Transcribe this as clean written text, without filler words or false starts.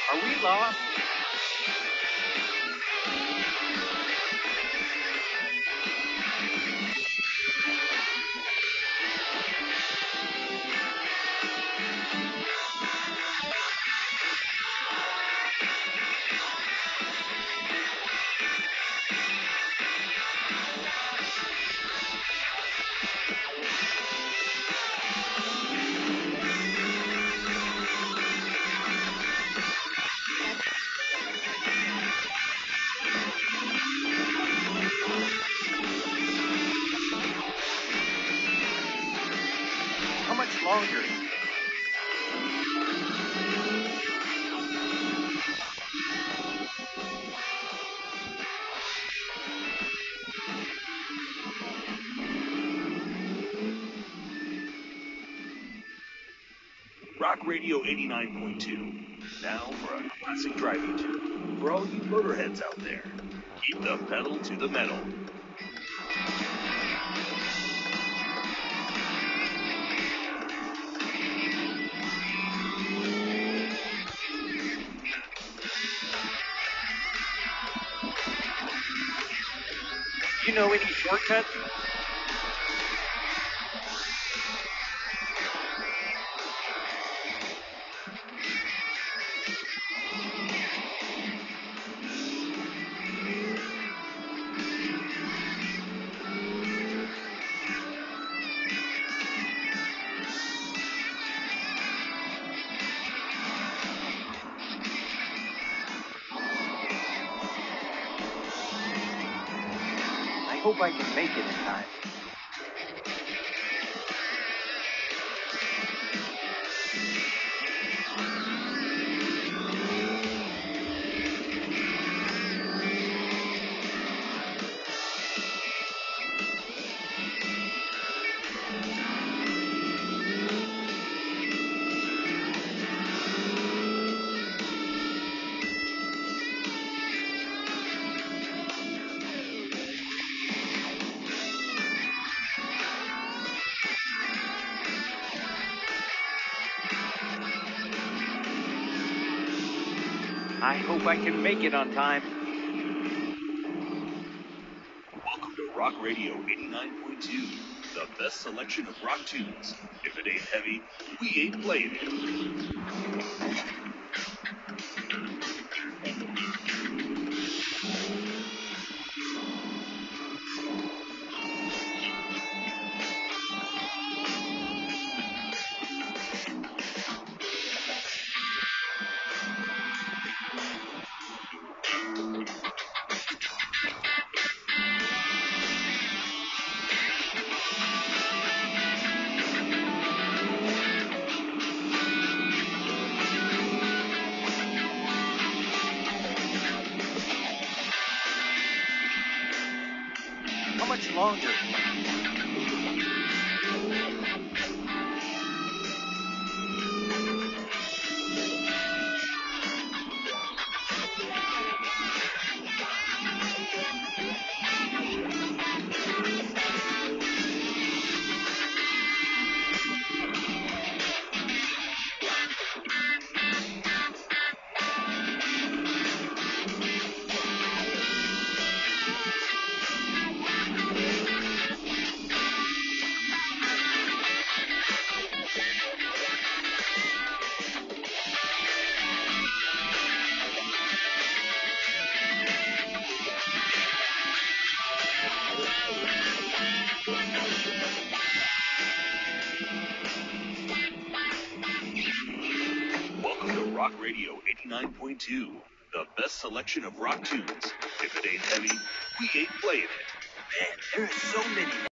Are we lost? How much longer? Rock Radio 89.2. Now for a classic driving tune. For all you motorheads out there, keep the pedal to the metal. You know any shortcuts? I hope I can make it in time. I hope I can make it on time. Welcome to Rock Radio 89.2, the best selection of rock tunes. If it ain't heavy, we ain't playing it. How much longer? Welcome to Rock Radio 89.2, the best selection of rock tunes. If it ain't heavy, we ain't playing it. Man, there are so many